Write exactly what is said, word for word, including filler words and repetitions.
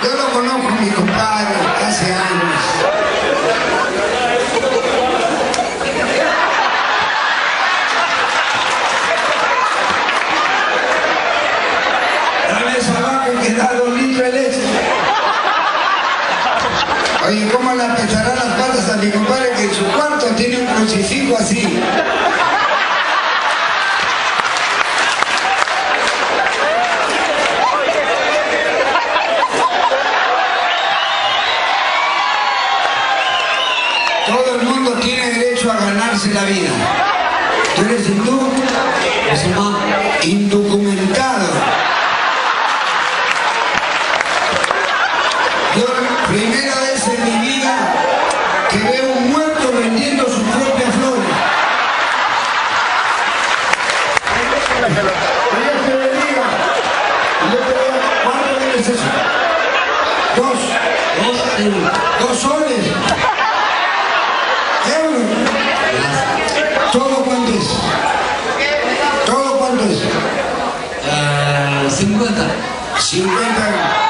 Yo lo conozco a mi compadre hace años. Dame esa vaca que da dos litros de leche. Oye, ¿cómo le pesarán las patas a mi compadre que en su cuarto tiene un crucifijo así? Todo el mundo tiene derecho a ganarse la vida. ¿Tú eres hindú? Musulmán. Indocumentado. Yo, primera vez en mi vida que veo un muerto vendiendo sus propias flores. Dios te bendiga. Yo te digo, ¿cuánto vendes eso? Dos. Dos, dos soles. ¿Euros? ¿Todo cuánto es? ¿Todo cuánto es? Uh, cincuenta. cincuenta.